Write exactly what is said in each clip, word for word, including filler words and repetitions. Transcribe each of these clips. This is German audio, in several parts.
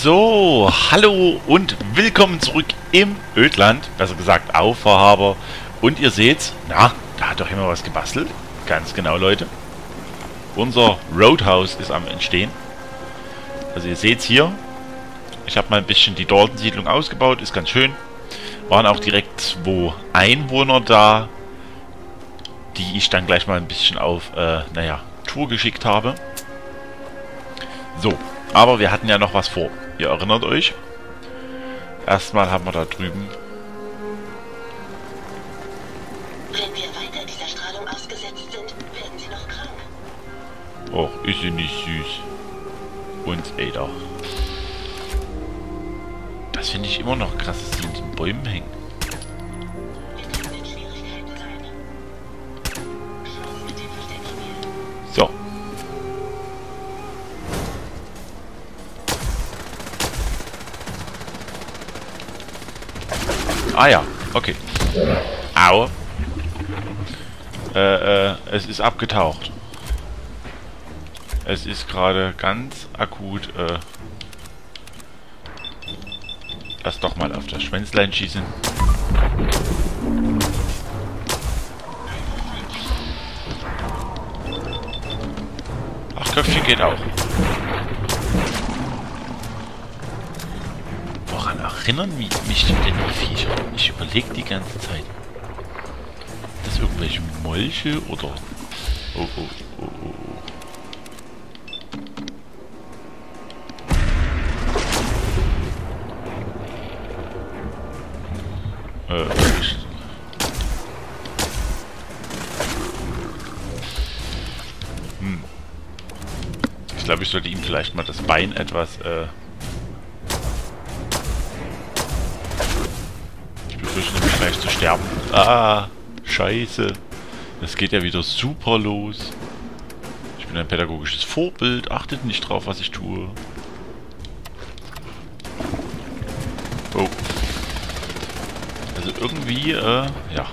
So, hallo und willkommen zurück im Ödland, besser gesagt auf Vorhaber. Und ihr seht's, na, da hat doch immer was gebastelt. Ganz genau, Leute. Unser Roadhouse ist am Entstehen. Also ihr seht's hier, ich habe mal ein bisschen die Dalton-Siedlung ausgebaut, ist ganz schön. Waren auch direkt zwei Einwohner da, die ich dann gleich mal ein bisschen auf, äh, naja, Tour geschickt habe. So, aber wir hatten ja noch was vor. Ihr erinnert euch? Erstmal haben wir da drüben... Wenn wir weiter dieser Strahlung ausgesetzt sind, werden sie noch krank. Och, ist sie nicht süß. Und Ada. Das finde ich immer noch krass, dass die in den Bäumen hängen. Wir können in Schwierigkeiten sein. Schluss mit dem Versteckspiel. So. Ah ja, okay. Au. Äh, äh, es ist abgetaucht. Es ist gerade ganz akut, äh... Lass doch mal auf das Schwänzlein schießen. Ach, Köpfchen geht auch. Woran erinnern mich, mich denn die Viecher? Ich überlege die ganze Zeit. Das irgendwelche Molche oder... Oh, oh, oh, oh, oh. Äh, ich... Hm. Ich glaube, ich sollte ihm vielleicht mal das Bein etwas, äh... Ich befürchte nämlich gleich zu sterben. Ah, scheiße. Das geht ja wieder super los. Ich bin ein pädagogisches Vorbild. Achtet nicht drauf, was ich tue. Oh. Also irgendwie, äh, ja.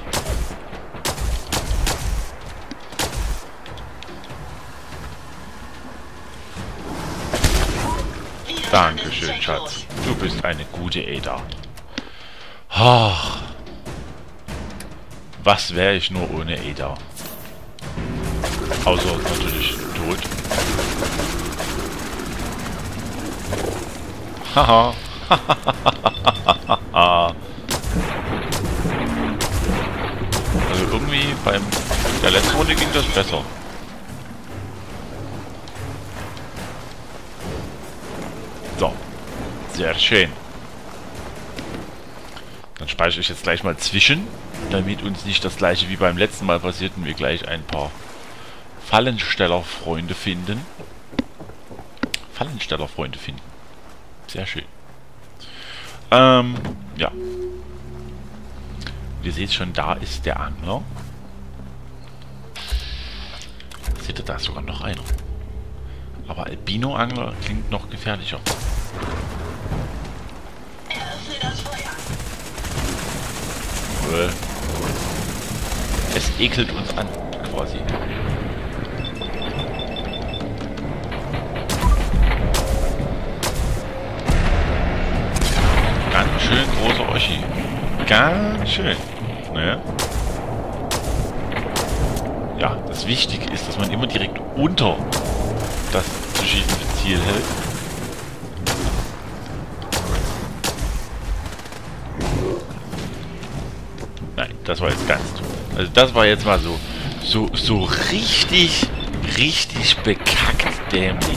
Dankeschön, Schatz. Du bist eine gute Ada. Ach. Was wäre ich nur ohne Ada? Außer natürlich tot. Haha. Also irgendwie beim der letzten Runde ging das besser. So. Sehr schön. Dann speichere ich jetzt gleich mal zwischen, damit uns nicht das gleiche wie beim letzten Mal passiert und wir gleich ein paar Fallenstellerfreunde finden. Fallenstellerfreunde finden. Sehr schön. Ähm, ja. Ihr seht schon, da ist der Angler. Seht ihr, da ist sogar noch einer. Aber Albino-Angler klingt noch gefährlicher. Eröffne das Feuer. Es ekelt uns an, quasi. Ganz schön großer Oschi. Ganz schön. Naja. Ja, das Wichtige ist, dass man immer direkt unter das zu schießende Ziel hält. Nein, das war jetzt ganz dumm. Also das war jetzt mal so, so, so richtig, richtig bekackt dämlich.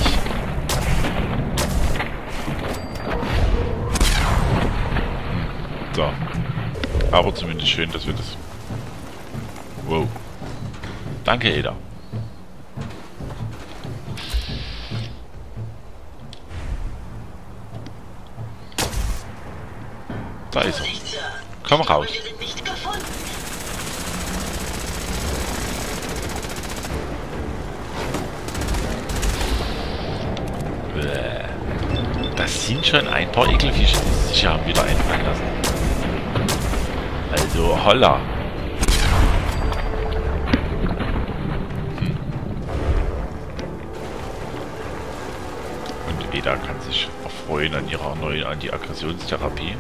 So. Aber zumindest schön, dass wir das... Wow. Danke, Ada. Da ist er. Komm raus. Wir sind nicht gefunden. Das sind schon ein paar Ekelfische, die sich haben wieder einfallen lassen. Also, holla. Hm. Und Ada kann sich auf erfreuen an ihrer neuen Anti-Aggressionstherapie.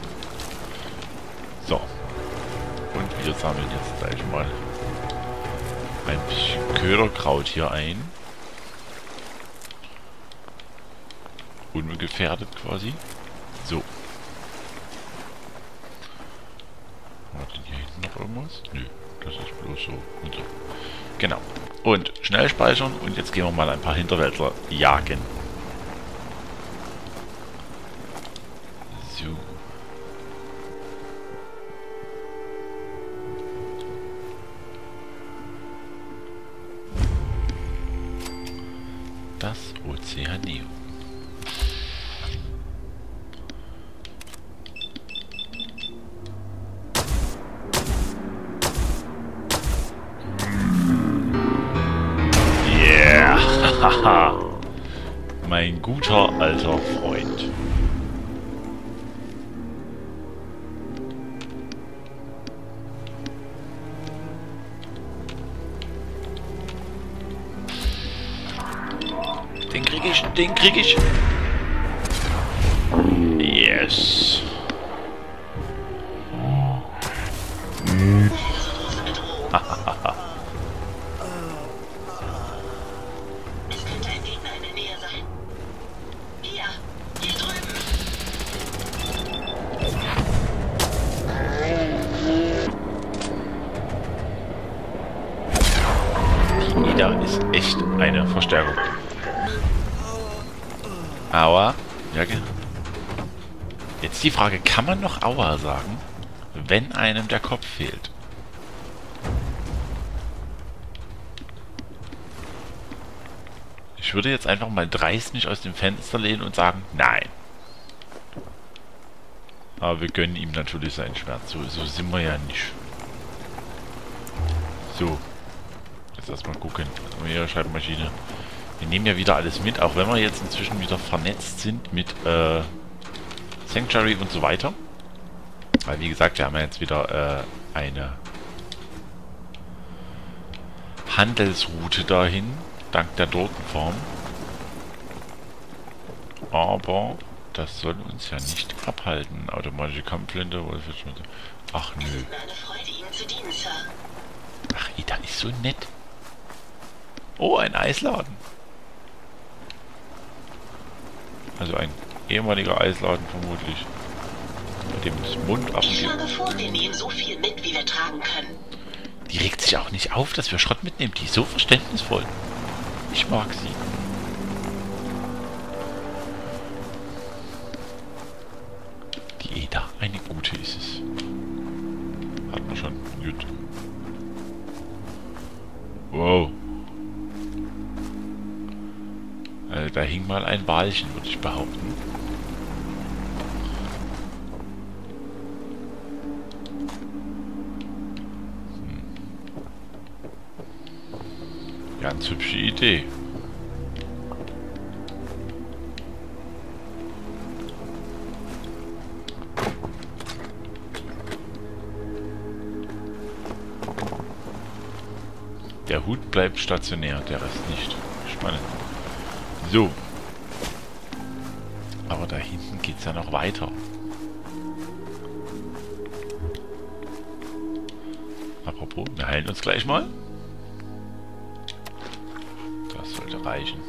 So. Und wir sammeln jetzt gleich mal ein bisschen Köderkraut hier ein. Ungefährdet quasi. So. Hat denn hier hinten noch irgendwas? Nö, das ist bloß so und so. Genau. Und schnell speichern und jetzt gehen wir mal ein paar Hinterwäldler jagen. So. Das Ozeaneum. Haha, mein guter alter Freund. Den krieg ich, den krieg ich. Yes. Hahaha. Da ist echt eine Verstärkung. Aua. Ja, jetzt die Frage, kann man noch Aua sagen, wenn einem der Kopf fehlt? Ich würde jetzt einfach mal dreist mich aus dem Fenster lehnen und sagen, nein. Aber wir gönnen ihm natürlich sein Schwert. So, so sind wir ja nicht. So. Jetzt erstmal gucken. Hier, Schreibmaschine. Wir nehmen ja wieder alles mit, auch wenn wir jetzt inzwischen wieder vernetzt sind mit äh, Sanctuary und so weiter. Weil wie gesagt, wir haben ja jetzt wieder äh, eine Handelsroute dahin, dank der Dortenfarm. Aber das soll uns ja nicht abhalten. Automatische Kampfflinte, Wolfsschnitte. Ach nö. Ach, Ida ist so nett. Oh, ein Eisladen. Also ein ehemaliger Eisladen vermutlich. Bei dem das Mundaffen. Ich schlage vor, wir nehmen so viel mit, wie wir tragen können. Die regt sich auch nicht auf, dass wir Schrott mitnehmen. Die ist so verständnisvoll. Ich mag sie. Die Eda, eine gute ist es. Hat man schon. Gut. Wow. Also da hing mal ein Walchen, würde ich behaupten. Hm. Ganz hübsche Idee. Der Hut bleibt stationär, der Rest nicht. Spannend. So. Aber da hinten geht es ja noch weiter. Apropos, wir heilen uns gleich mal. Das sollte reichen.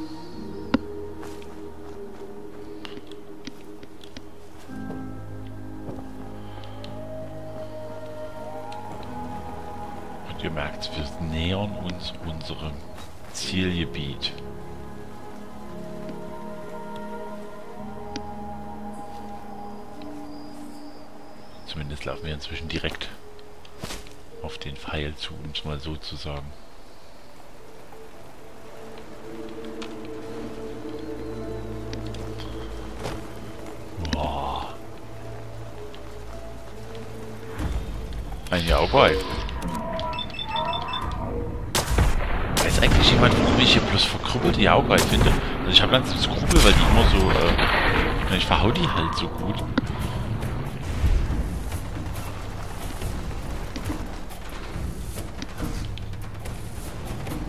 Und ihr merkt, wir nähern uns unserem Zielgebiet. Zumindest laufen wir inzwischen direkt auf den Pfeil zu, um es mal so zu sagen. Wow. Ein Yaoguai. Weiß eigentlich jemand, warum ich hier bloß verkrüppelte Yaoguai finde? Also ich habe langsam Skrupel, weil die immer so, äh, ich verhau die halt so gut.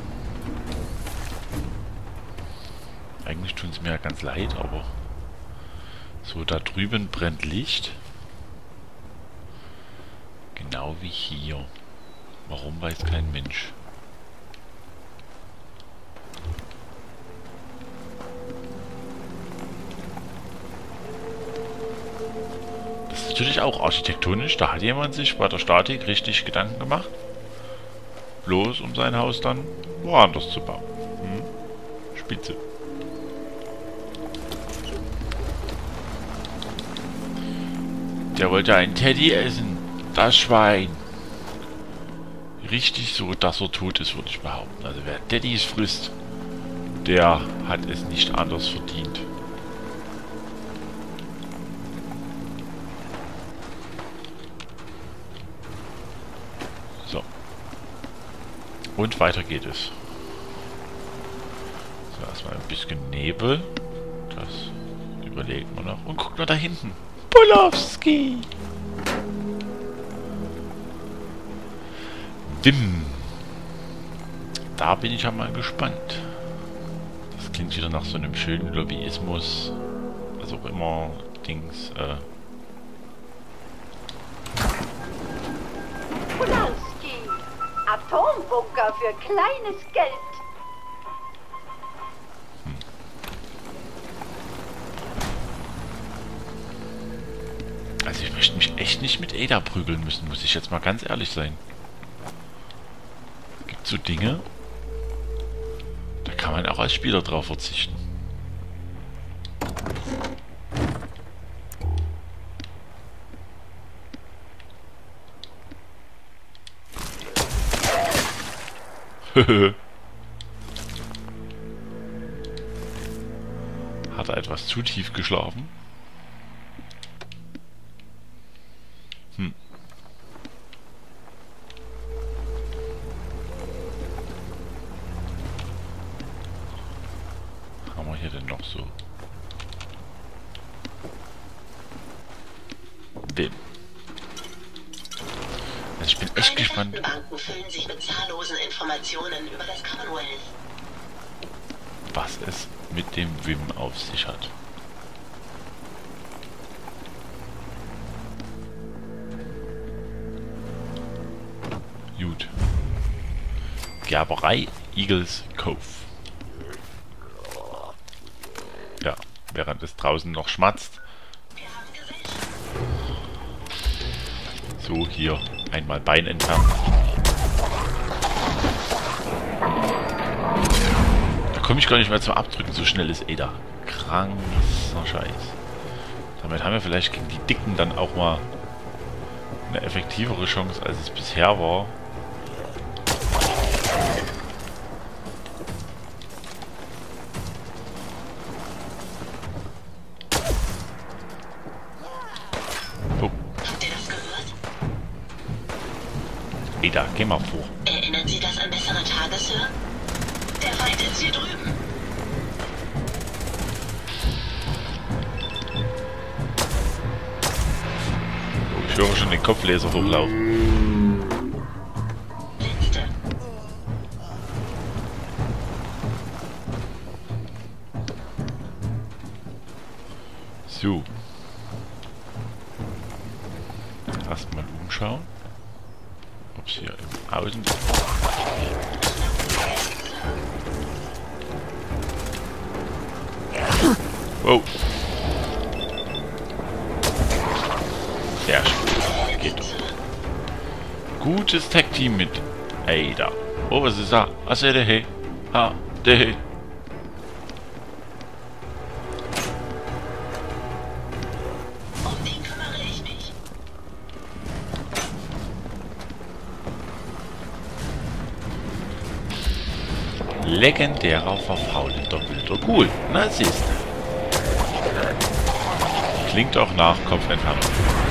Eigentlich tun sie mir ja ganz leid, aber So, da drüben brennt Licht. Genau wie hier. Warum weiß kein Mensch. Das ist natürlich auch architektonisch. Da hat jemand sich bei der Statik richtig Gedanken gemacht. Bloß um sein Haus dann woanders zu bauen. Hm? Spitze. Der wollte einen Teddy essen. Das Schwein. Richtig so, dass er tot ist, würde ich behaupten. Also wer Teddys frisst, der hat es nicht anders verdient. So. Und weiter geht es. So, erstmal ein bisschen Nebel. Das überlegen wir noch. Und guckt mal da hinten. Polowski! Wim! Da bin ich ja mal gespannt. Das klingt wieder nach so einem schönen Lobbyismus. Was auch immer. Dings. Äh. Polowski! Atombunker für kleines Geld! Also ich möchte mich echt nicht mit Ada prügeln müssen, muss ich jetzt mal ganz ehrlich sein. Gibt so Dinge, da kann man auch als Spieler drauf verzichten. Hat er etwas zu tief geschlafen? Hm. Haben wir hier denn noch so? Wem? Also ich bin echt Meine gespannt. Datenbanken füllen sich mit zahllosen Informationen über das Commonwealth. Was es mit dem Wim auf sich hat. Gut. Gerberei Eagles Cove. Ja, während es draußen noch schmatzt. So, hier einmal Bein entfernen. Da komme ich gar nicht mehr zum Abdrücken, so schnell ist Ada. Kranker Scheiß. Damit haben wir vielleicht gegen die Dicken dann auch mal eine effektivere Chance, als es bisher war. Oh. Habt ihr das gehört? Ada, geh mal vor. Erinnern Sie das an bessere Tage, Sir? Der Feind ist hier drüben. Oh, ich höre schon den Kopflaser hochlaufen. Letzte. So. Erstmal umschauen. Ob es hier im Außen... Wow. Sehr schön. Geht doch. Gutes Tag-Team mit Ada. Oh, was ist da? Was ist der hey? Ah, der hey. Um den kümmere ich mich. Legendärer verfaulender wilder Ghoul. Na, siehst du. Klingt auch nach Kopfentfernung.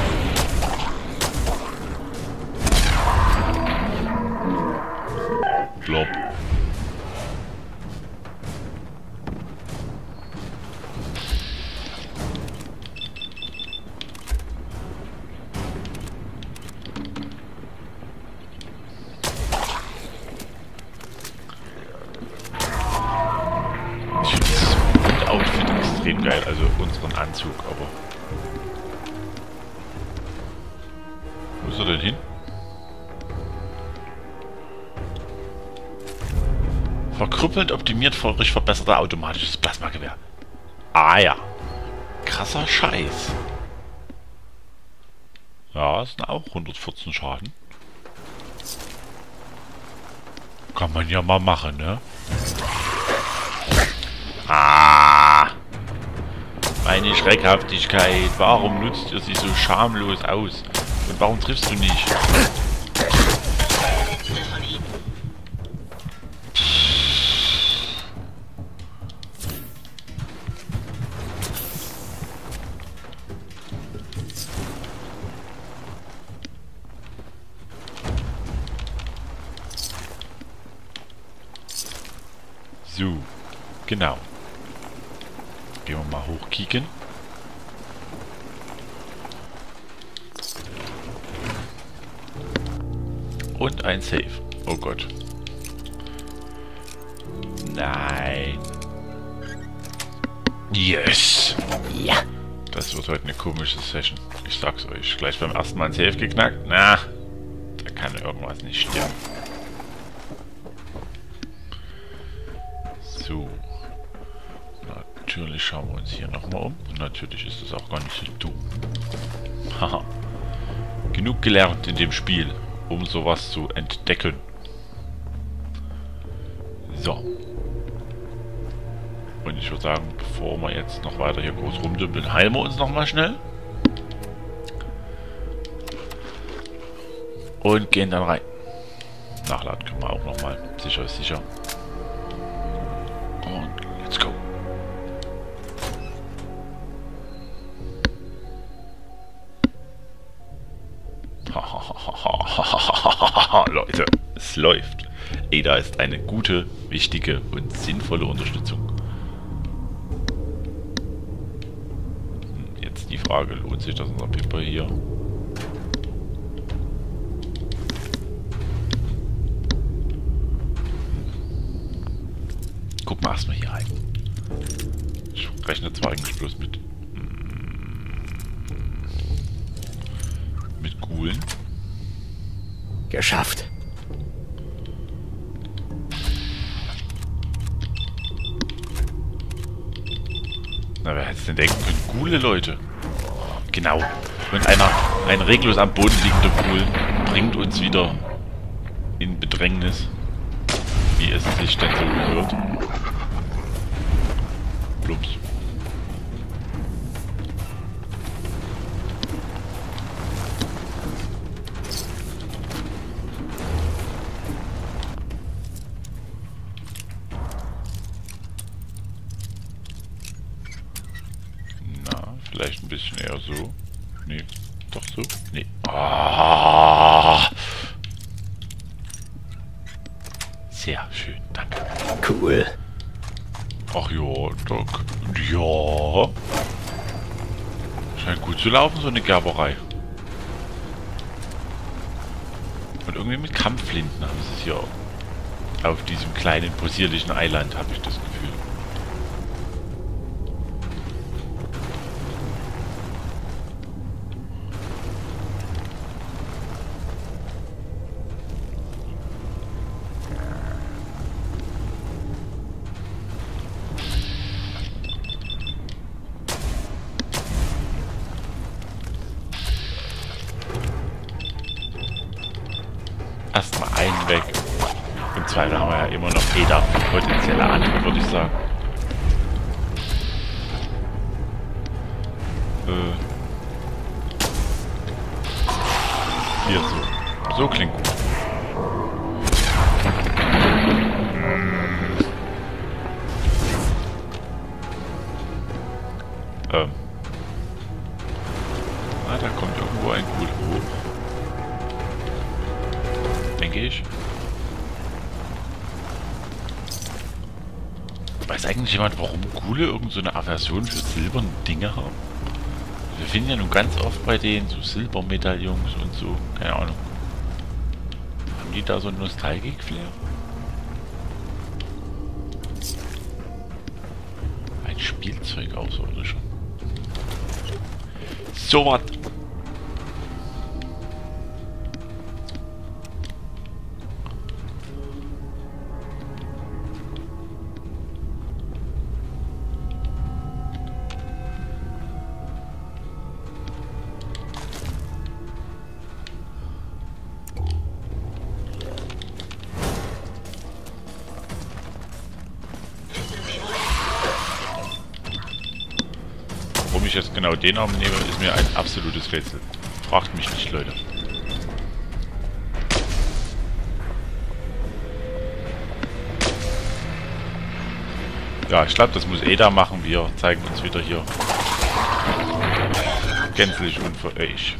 Glob. Ich finde das Outfit extrem geil, also unseren Anzug, aber Wo ist er denn hin? Verkrüppelt, optimiert, vollständig verbesserter automatisches Plasmagewehr. Ah ja. Krasser Scheiß. Ja, es sind auch hundertvierzehn Schaden. Kann man ja mal machen, ne? Ah! Meine Schreckhaftigkeit. Warum nutzt ihr sie so schamlos aus? Und warum triffst du nicht? So, genau. Gehen wir mal hochkicken. Und ein Save. Oh Gott. Nein. Yes. Ja. Das wird heute eine komische Session. Ich sag's euch. Gleich beim ersten Mal ein Save geknackt. Na, da kann irgendwas nicht stimmen. So. Natürlich schauen wir uns hier nochmal um. Und natürlich ist das auch gar nicht so dumm. Haha. Genug gelernt in dem Spiel, um sowas zu entdecken. So. Und ich würde sagen, bevor wir jetzt noch weiter hier groß rumdümpeln, heilen wir uns nochmal schnell. Und gehen dann rein. Nachladen können wir auch nochmal. Sicher ist sicher. Und let's go. Leute, es läuft. Ada ist eine gute, wichtige und sinnvolle Unterstützung. Jetzt die Frage, lohnt sich das unser Pipper hier? Gucken wir erstmal hier rein. Ich rechne zwar eigentlich bloß mit mit Ghoulen. Geschafft. Na, wer hätte es denn denken können? Ghule, Leute. Genau. Und einer, ein reglos am Boden liegender Ghoul bringt uns wieder in Bedrängnis. Wie es sich denn so gehört. Plups. Vielleicht ein bisschen eher so. Nee, doch so. Nee. Ah. Sehr schön, danke. Cool. Ach ja, Doc. Ja. Scheint gut zu laufen, so eine Gerberei. Und irgendwie mit Kampfflinten haben sie es hier auf diesem kleinen possierlichen Eiland, habe ich das Gefühl. Erstmal einen weg. Im Zweifel haben wir ja immer noch Ada für potenzielle andere, würde ich sagen. Äh. Hier so. So klingt gut. Ähm. Ah, da kommt irgendwo ein Ghoul hoch. Denke ich. Weiß eigentlich jemand, warum Ghule irgend so eine Aversion für silberne Dinge haben? Wir finden ja nun ganz oft bei denen so Silbermedaillons und so. Keine Ahnung. Haben die da so ein Nostalgik-Flair? Ein Spielzeug außerirdischer. So was. Warum ich jetzt genau den Namen nehme, ist mir ein absolutes Rätsel. Fragt mich nicht, Leute. Ja, ich glaube, das muss Ada machen. Wir zeigen uns wieder hier gänzlich unfähig.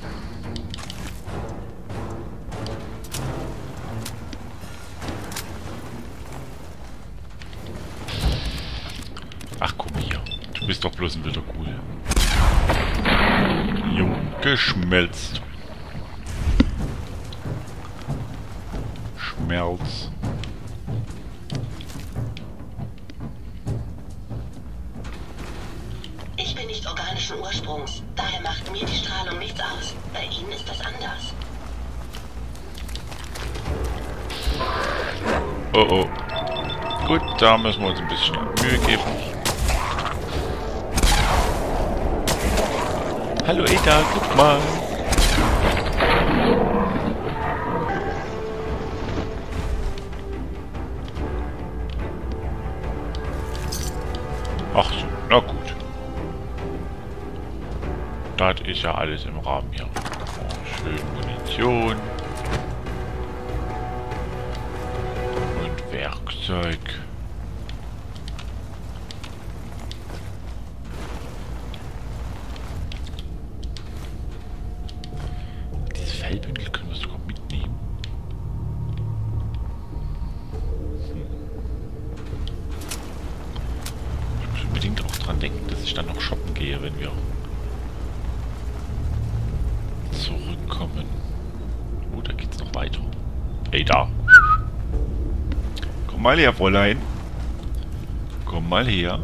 Ach, komm hier. Du bist doch bloß ein wilder Ghoul. Jo, geschmelzt. Schmelz. Ich bin nicht organischen Ursprungs. Daher macht mir die Strahlung nichts aus. Bei Ihnen ist das anders. Oh oh. Gut, da müssen wir uns ein bisschen Mühe geben. Hallo Ada, guck mal. Ach so, na gut. Das ist ja alles im Rahmen hier. Oh, schön Munition. Und Werkzeug. Dieses Fellbündel können wir sogar mitnehmen. Hm. Ich muss unbedingt auch dran denken, dass ich dann noch shoppen gehe, wenn wir zurückkommen. Oh, da geht's noch weiter. Ey, da. Komm mal her, Fräulein. Komm mal her.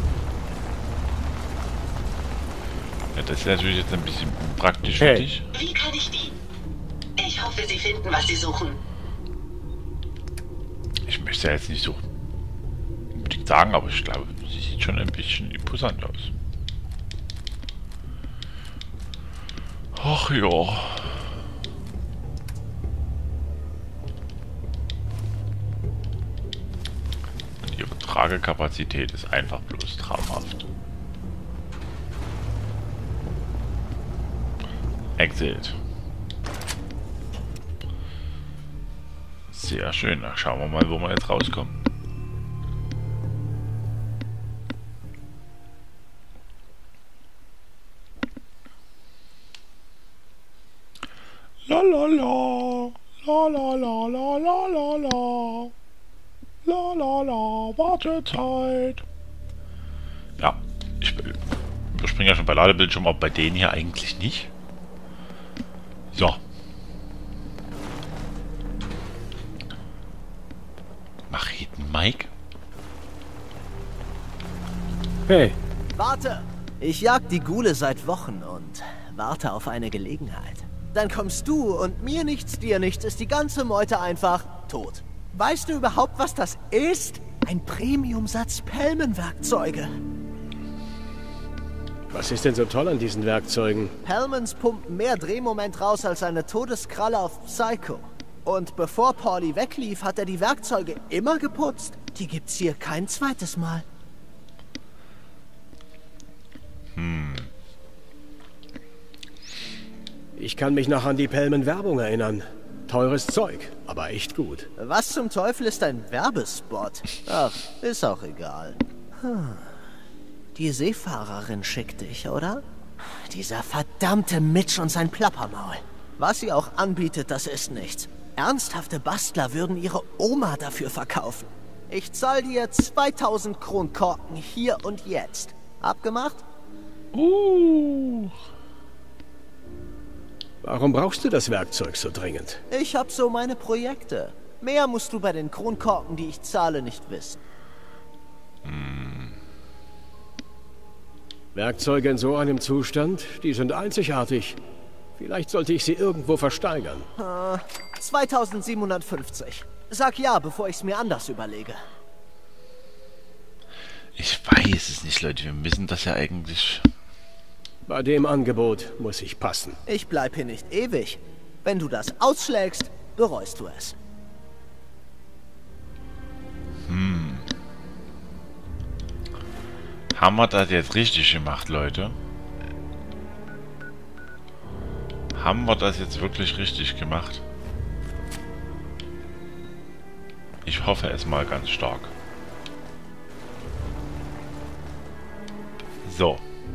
Ja, das ist natürlich jetzt ein bisschen unpraktisch für Hey. dich. Wie kann ich dienen? Ich hoffe, Sie finden, was Sie suchen. Ich möchte ja jetzt nicht so unbedingt sagen, aber ich glaube, sie sieht schon ein bisschen imposant aus. Ach ja. Und ihre Tragekapazität ist einfach bloß traumhaft. Exit. Sehr schön. Dann schauen wir mal, wo wir jetzt rauskommen. La la la. La la la la la la la. La la la. Wartezeit. Ja, ich überspringe ja schon bei Ladebildschirm, aber bei denen hier eigentlich nicht. So. Macheten Mike? Hey, Warte! Ich jag die Ghule seit Wochen und warte auf eine Gelegenheit. Dann kommst du und mir nichts, dir nichts, ist die ganze Meute einfach tot. Weißt du überhaupt, was das ist? Ein Premium-Satz Pelmenwerkzeuge. was ist denn so toll an diesen Werkzeugen? Pelmens pumpen mehr Drehmoment raus als eine Todeskralle auf Psycho. Und bevor Pauli weglief, hat er die Werkzeuge immer geputzt. Die gibt's hier kein zweites Mal. Ich kann mich noch an die Pelmen-Werbung erinnern. Teures Zeug, aber echt gut. Was zum Teufel ist ein Werbespot? Ach, ist auch egal. Hm. Die Seefahrerin schickt dich, oder? Dieser verdammte Mitch und sein Plappermaul. Was sie auch anbietet, das ist nichts. Ernsthafte Bastler würden ihre Oma dafür verkaufen. Ich zahl dir zweitausend Kronkorken hier und jetzt. Abgemacht? Uh. Warum brauchst du das Werkzeug so dringend? Ich hab so meine Projekte. Mehr musst du bei den Kronkorken, die ich zahle, nicht wissen. Werkzeuge in so einem Zustand, die sind einzigartig. Vielleicht sollte ich sie irgendwo versteigern. Äh, zweitausendsiebenhundertfünfzig. Sag ja, bevor ich es mir anders überlege. Ich weiß es nicht, Leute. Wir müssen das ja eigentlich... Bei dem Angebot muss ich passen. Ich bleib hier nicht ewig. Wenn du das ausschlägst, bereust du es. Hm. Haben wir das jetzt richtig gemacht, Leute? Haben wir das jetzt wirklich richtig gemacht? Ich hoffe es mal ganz stark. So.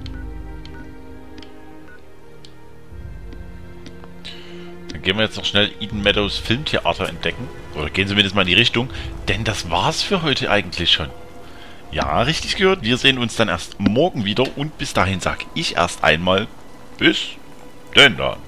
Dann gehen wir jetzt noch schnell Eden Meadows Filmtheater entdecken. Oder gehen zumindest mal in die Richtung. Denn das war's für heute eigentlich schon. Ja, richtig gehört. Wir sehen uns dann erst morgen wieder. Und bis dahin sage ich erst einmal bis denn dann.